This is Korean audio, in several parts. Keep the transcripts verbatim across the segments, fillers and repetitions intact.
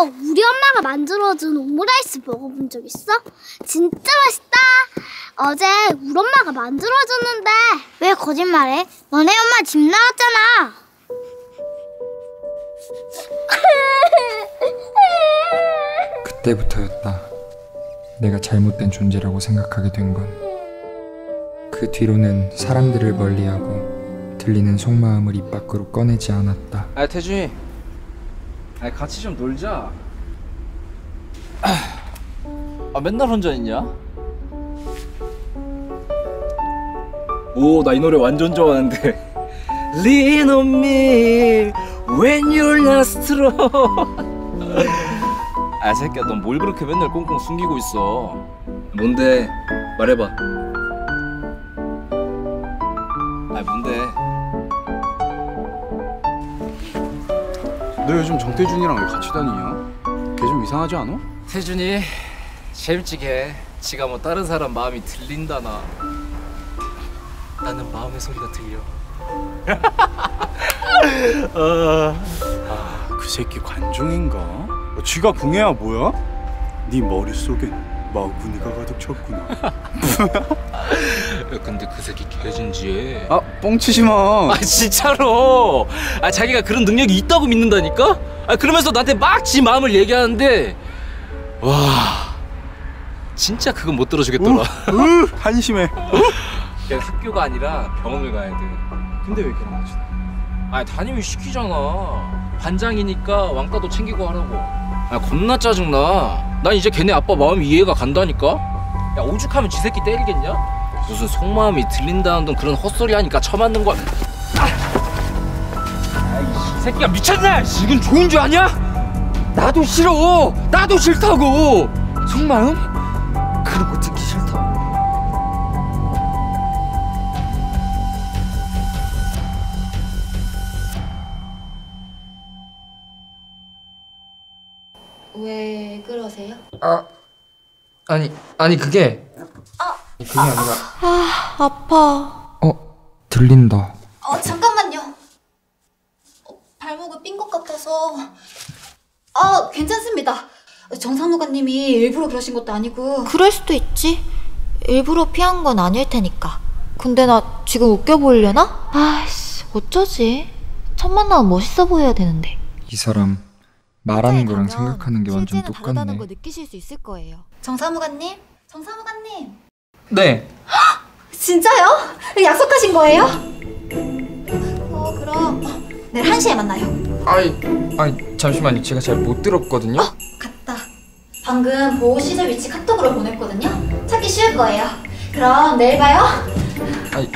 우리 엄마가 만들어준 오므라이스 먹어본 적 있어? 진짜 맛있다. 어제 우리 엄마가 만들어줬는데. 왜 거짓말해? 너네 엄마 집 나왔잖아. 그때부터였다. 내가 잘못된 존재라고 생각하게 된 건. 그 뒤로는 사람들을 멀리하고 들리는 속마음을 입 밖으로 꺼내지 않았다. 아, 태준이, 아, 같이 좀 놀자. 아, 맨날 혼자 있냐? 오, 나 이 노래 완전 좋아하는데. Lean on me when you're not strong. 아, 새끼야, 넌 뭘 그렇게 맨날 꽁꽁 숨기고 있어? 뭔데? 말해봐. 아, 뭔데? 너 요즘 정태준이랑 왜 같이 다니냐? 걔 좀 이상하지 않아? 태준이 재밌지게 지가 뭐 다른 사람 마음이 들린다나. 나는 마음의 소리가 들려. 아, 그 새끼 관종인가? 어, 쥐가 궁해야 뭐야? 네 머릿속엔 마구니가 가득 찼구나. 야, 근데 그 새끼 개진지해. 아, 뻥치지 마. 아, 진짜로. 아, 자기가 그런 능력이 있다고 믿는다니까? 아, 그러면서 나한테 막 지 마음을 얘기하는데, 와, 진짜 그건 못 들어주겠더라. 우, 우, 한심해. 야, 학교가 아니라 병원을 가야 돼. 근데 왜 걔랑 같이 다녀? 아, 담임이 시키잖아. 반장이니까 왕따도 챙기고 하라고. 아, 겁나 짜증나. 난 이제 걔네 아빠 마음이 이해가 간다니까? 야, 오죽하면 지 새끼 때리겠냐? 무슨 속마음이 들린다는 둥 그런 헛소리 하니까 처맞는 거야. 아! 이 새끼가 미쳤나? 이건 좋은 줄 아냐? 나도 싫어. 나도 싫다고. 속마음? 그런 거 듣기 싫다. 왜 그러세요? 아, 아니, 아니 그게 아, 그게 아니라. 아, 아파. 어, 들린다. 어, 잠깐만요. 어, 발목을 삔 것 같아서. 아, 괜찮습니다. 정사무관님이 일부러 그러신 것도 아니고. 그럴 수도 있지. 일부러 피한 건 아닐 테니까. 근데 나 지금 웃겨 보이려나? 아이씨, 어쩌지? 첫 만나면 멋있어 보여야 되는데. 이 사람 말하는 거랑 생각하는 게 완전 실제는 다르다는 똑같네. 걸 느끼실 수 있을 거예요. 정사무관님? 정사무관님? 네. 진짜요? 약속하신 거예요? 어, 그럼 내일 한 시에 만나요. 아이, 아이 잠시만요. 제가 잘 못 들었거든요. 어, 갔다. 방금 보호시설 위치 카톡으로 보냈거든요. 찾기 쉬울 거예요. 그럼 내일 봐요. 아이.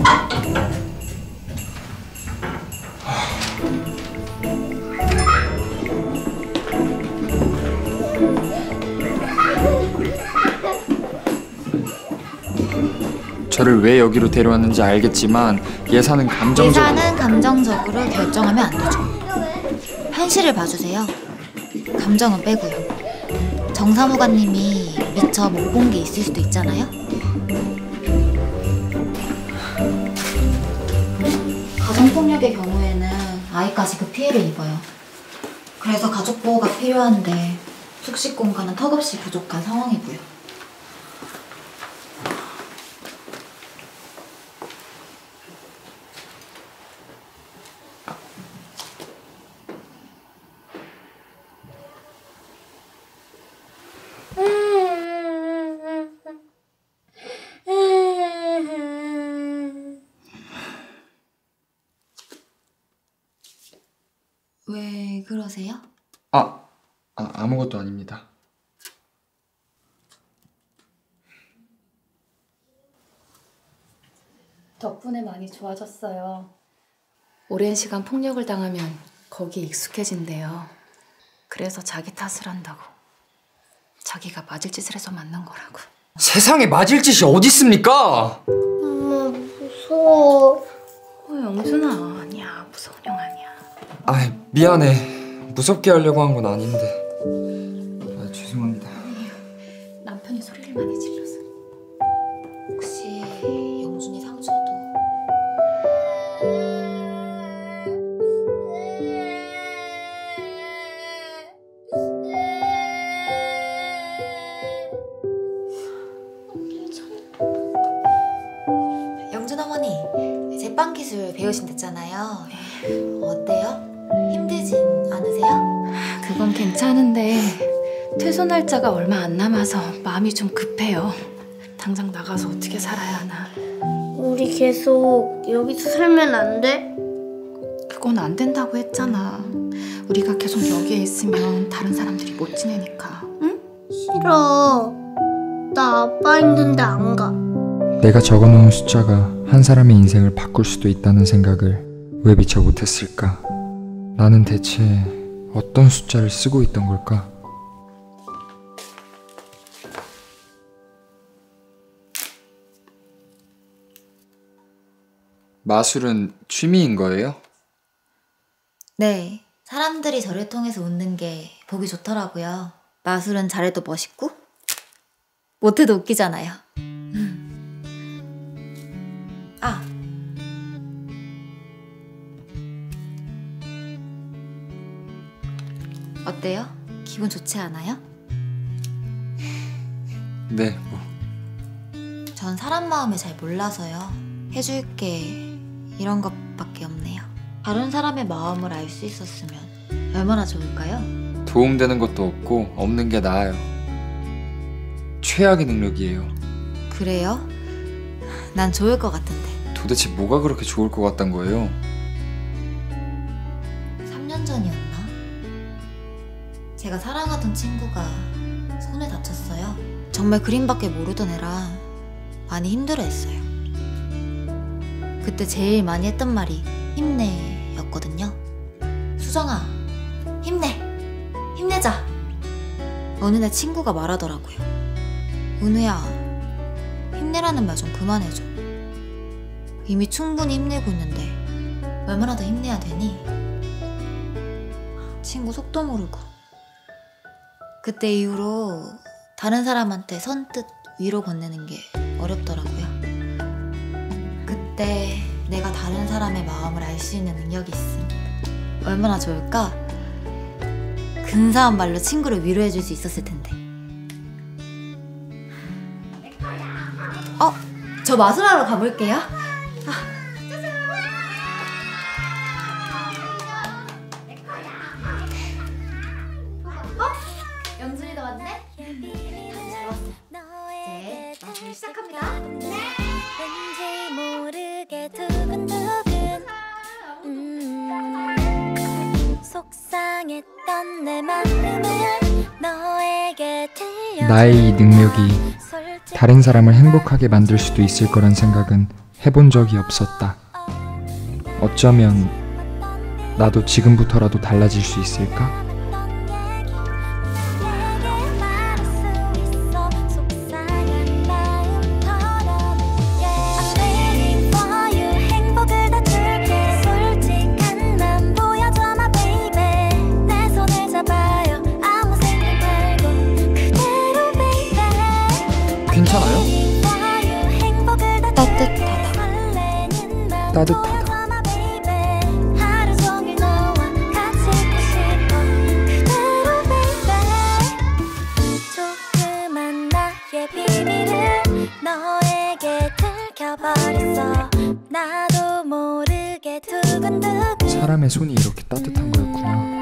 저를 왜 여기로 데려왔는지 알겠지만 예사는 감정적으로 예사는 감정적으로 결정하면 안 되죠. 현실을 봐주세요. 감정은 빼고요. 정사무관님이 미처 못 본 게 있을 수도 있잖아요. 가정폭력의 경우에는 아이까지 그 피해를 입어요. 그래서 가족 보호가 필요한데 숙식 공간은 턱없이 부족한 상황이고요. 왜 그러세요? 아, 아 아무것도 아닙니다. 덕분에 많이 좋아졌어요. 오랜 시간 폭력을 당하면 거기에 익숙해진대요. 그래서 자기 탓을 한다고. 자기가 맞을 짓을 해서 맞는 거라고. 세상에 맞을 짓이 어디 있습니까? 엄마 무서워. 어, 영준아, 아니야. 무서운 형 아니야. 아, 미안해. 무섭게 하려고 한 건 아닌데. 아, 죄송합니다. 남편이 소리를 많이 질러서. 혹시 영준이 상처도 배우신댔잖아요. 어때요? 힘들진 않으세요? 그건 괜찮은데 퇴소 날짜가 얼마 안 남아서 마음이 좀 급해요. 당장 나가서 어떻게 살아야 하나. 우리 계속 여기서 살면 안 돼? 그건 안 된다고 했잖아. 우리가 계속 여기에 있으면 다른 사람들이 못 지내니까. 응? 싫어. 나 아빠 있는데 안 가. 내가 적어놓은 숫자가 한 사람의 인생을 바꿀 수도 있다는 생각을 왜 미처 못했을까? 나는 대체 어떤 숫자를 쓰고 있던 걸까? 마술은 취미인 거예요? 네. 사람들이 저를 통해서 웃는 게 보기 좋더라고요. 마술은 잘해도 멋있고 못해도 웃기잖아요. 아. 어때요? 기분 좋지 않아요? 네, 뭐. 전 사람 마음을 잘 몰라서요. 해줄 게 이런 것밖에 없네요. 다른 사람의 마음을 알 수 있었으면 얼마나 좋을까요? 도움되는 것도 없고 없는 게 나아요. 최악의 능력이에요. 그래요? 난 좋을 것 같은데. 도대체 뭐가 그렇게 좋을 것 같단 거예요? 삼 년 전이었나? 제가 사랑하던 친구가 손을 다쳤어요. 정말 그림밖에 모르던 애라 많이 힘들어했어요. 그때 제일 많이 했던 말이 힘내 였거든요. 수정아, 힘내! 힘내자! 어느 날 친구가 말하더라고요. 은우야, 힘내라는 말 좀 그만해줘. 이미 충분히 힘내고 있는데 얼마나 더 힘내야 되니? 친구 속도 모르고. 그때 이후로 다른 사람한테 선뜻 위로 건네는 게 어렵더라고요. 그때 내가 다른 사람의 마음을 알 수 있는 능력이 있음. 얼마나 좋을까? 근사한 말로 친구를 위로해줄 수 있었을 텐데. 어? 저 마술하러 가볼게요. 아. 어? 영준이도 왔네? 잘 왔어. 이제 마술 시작합니다. 왠지 모르게 두근두근 음, 속상했던 내 마음을 너에게 들려. 나의 이 능력이 다른 사람을 행복하게 만들 수도 있을 거란 생각은 해본 적이 없었다. 어쩌면 나도 지금부터라도 달라질 수 있을까? 괜찮아요? 따뜻하다. 따뜻하다. 조그만 나의 비밀을 너에게 들켜버렸어. 나도 모르게 두근두근. 사람의 손이 이렇게 따뜻한 거였구나.